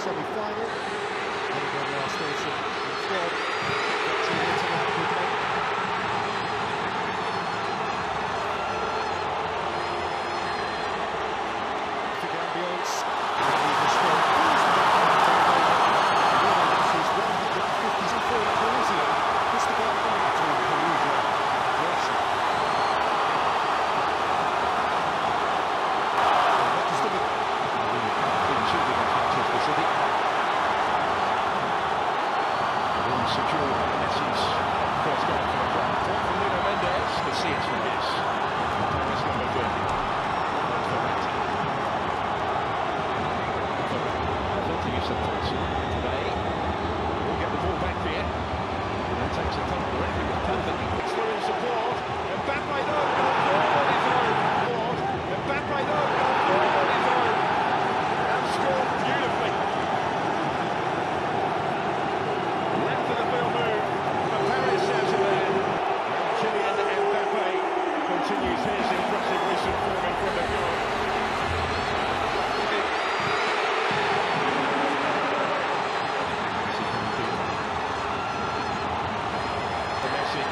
semi-final. And then last also in third. Secured by Messi's first goal for the club. From Nuno Mendes, can see it's from his. Paris number 30. That's Verratti. Filtering his Thompson. Today, will get the ball back here. And then takes a tumble. The referee was perfect. It's through in support. Mbappe though, gone forward on his own. Mbappe though, gone forward on his own. And scored beautifully. Continues his impressive recent form in front of Europe. Messi.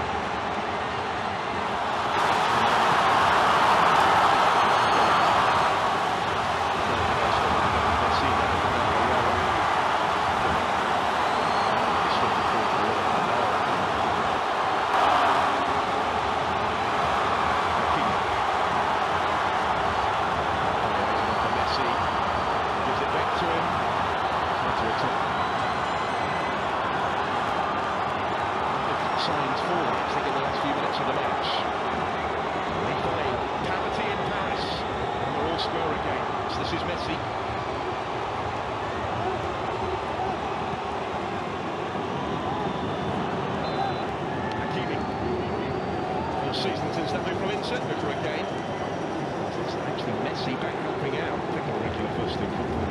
Signs for Leipzig in the last few minutes of the match. Replay, parity in Paris, and they're all square again. So this is Messi. Hakimi. All season since that move from Inter, over again. It's actually Messi back helping out. Taking a regular first team football.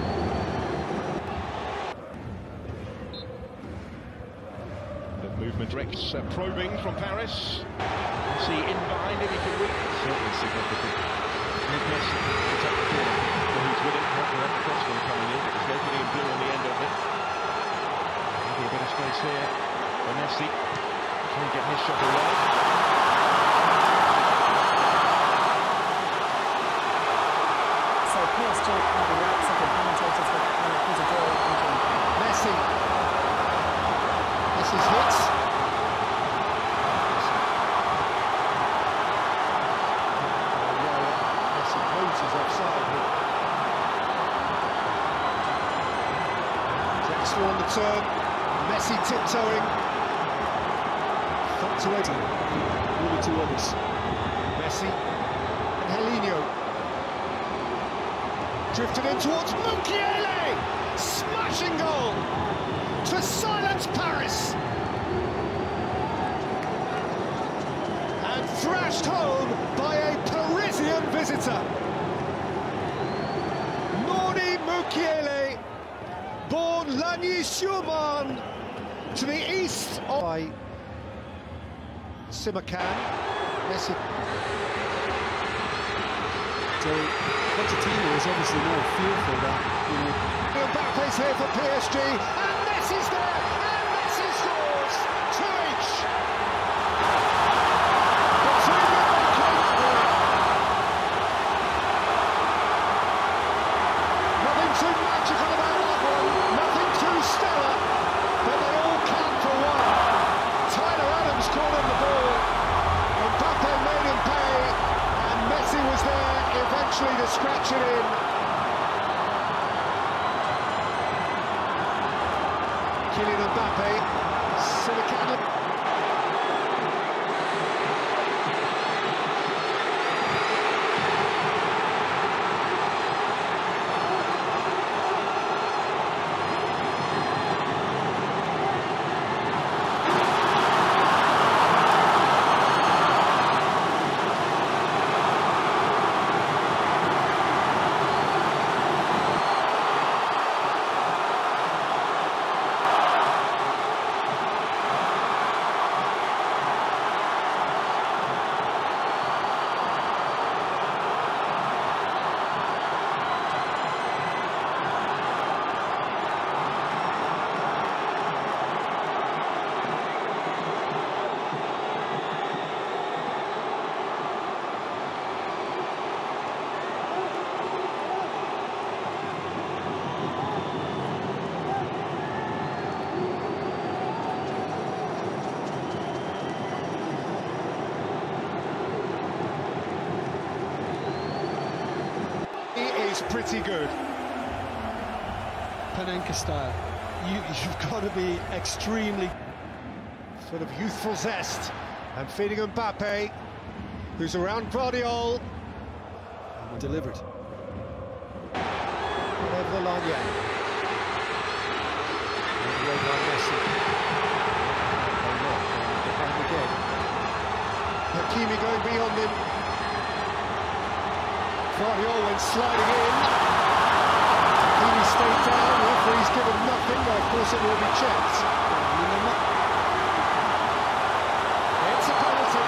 Movement directs probing from Paris. See in behind him, he can reach. Certainly significant. With Messi to take the corner. Well, he's with it. Not the cross one coming in. It was nobody in blue on the end of it. Maybe a bit of space here for Messi. Can he get his shot away? So PSG are the Leipzig commentators with Peter Doyle and Messi. Messi's hits. Messi moves offside. Drexler on the turn. Messi tiptoeing. Thought to Eddie. Really two others. Messi and Helinho. Drifted in towards Mukiele. Smashing goal to silence Paris. And thrashed home by a Parisian visitor. Noni Mukiele, born Lagny-sur-Marne, to the east of Simakan. Messi. So Pochettino is obviously more fearful that, Mbappe's here for PSG, and Messi's there, and Messi scores 2-each. Nothing too magical about that one, nothing too stellar, but they all count for one. Tyler Adams caught on the ball, Mbappe made him pay, and Messi was there eventually to scratch it in. Kylian Mbappe, Simakan. looks pretty good. Panenka style. You've got to be extremely... Sort of youthful zest. And feeding Mbappe, who's around Guardiola. delivered. Not over the line yet. Away by Messi. Behind again. Hakimi going beyond him. Guardiola went sliding in. Hakimi stayed down. Referee's given nothing, but of course it will be checked. It's a penalty.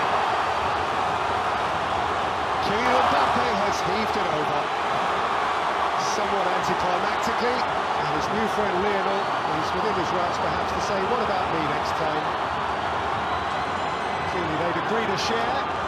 Kylian Mbappe has heaved it over. Somewhat anticlimactically, and his new friend Lionel is within his rights perhaps to say, what about me next time? Clearly they'd agreed to share.